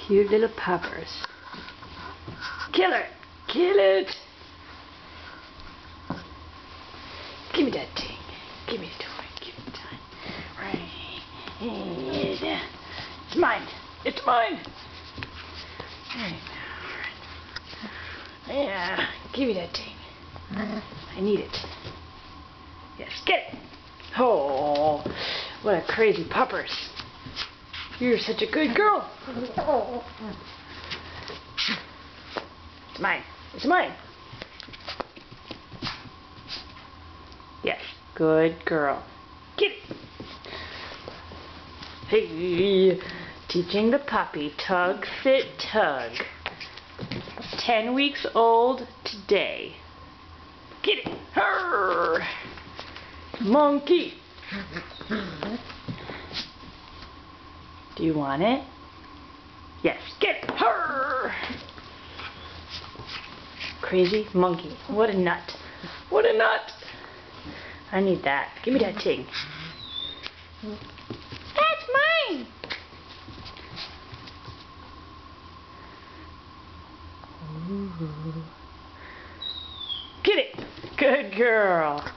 Cute little puppers. Kill it! Kill it! Give me that thing. Give me the toy. Give me the toy. Right. It's mine. It's mine. Yeah. Give me that thing. I need it. Yes, get it. Oh, what a crazy puppers. You're such a good girl. It's mine. It's mine. Yes, good girl. Get it. Hey, teaching the puppy tug, sit, tug. 10 weeks old today. Get it. Hurr. Monkey. Do you want it? Yes, get it. Hurr. Crazy monkey. What a nut. What a nut. I need that. Give me that thing. That's mine. Ooh. Get it. Good girl.